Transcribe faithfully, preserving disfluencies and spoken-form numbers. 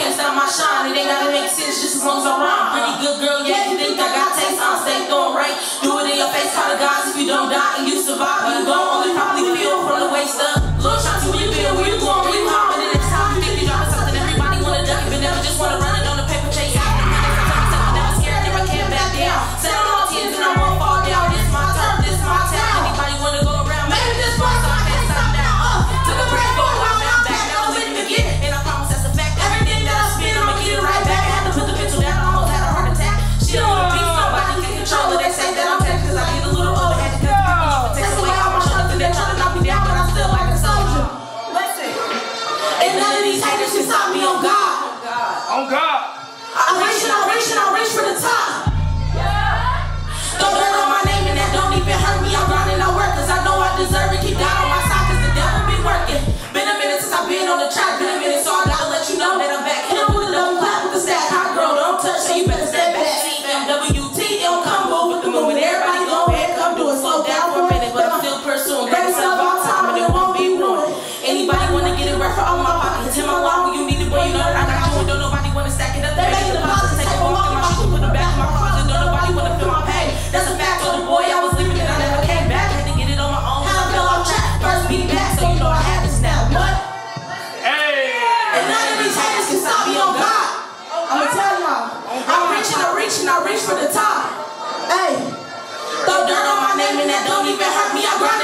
can't stop my shine. It ain't gotta make sense just as long as I rhyme. Pretty good girl, yeah, you think I got taste? I'll stay throwing right. Do it in your face, call the gods. If you don't die and you survive, you gon' only probably feel from the waist up. Little shots where you feel, where you going, where you home. And the next time you think you dropping something, everybody wanna duck it, but never just wanna run it on the paper chase. After minutes, I tell myself I'm never scared, never can't back down. Set on all tens and I won't fall down. This my turf, this my town. Anybody wanna go around, maybe this one, so I can't stop now. Uh, took a break for a while, now I'm back, now I'm living again. And I promise that's a fact, everything that I spin, I'ma get it right back. I had to put the pencil down, I almost had a heart attack. She don't wanna beat, nobody can control it. They say that I'm taking cause I get a little older. Had to cut the people off and takes away all my shoulders. And they're trying to knock me down, but I'm still like a soldier. Listen, and none of these haters can stop me on God. On God. I reach and I reach and I reach for the top. Throw dirt on my name and that don't even hurt me. I'm grinding, I work cause I know I deserve it. Keep God on my side cause the devil be working. Been a minute since I've been on the track. Been a minute so I gotta let you know that I'm back. Hit up with a double clap with the stack. Hot girl, don't touch, so you better step back. C M W T, it don't come move with the movement. Everybody go ahead, come do it. Slow down for a minute, but I'm still pursuing. Grab yourself all time and it won't be ruined. Anybody wanna get it right for all my pockets? Hit my line when you need it, boy, you know that I got you. And don't nobody wanna stack it up. They make the deposits, take a walk in my shoes, put them back in my closet. Don't nobody wanna feel my pain. That's a fact. Told the boy I was leaving and I never came back. Had to get it on my own. How I fell off track. First beat back, so you know I had to snap. What? Hey. And none of these haters can stop me on God. I'ma tell y'all. I'm reaching, I reach, and I reach for the top. Hey. Throw dirt on my name and that don't even hurt me. I grind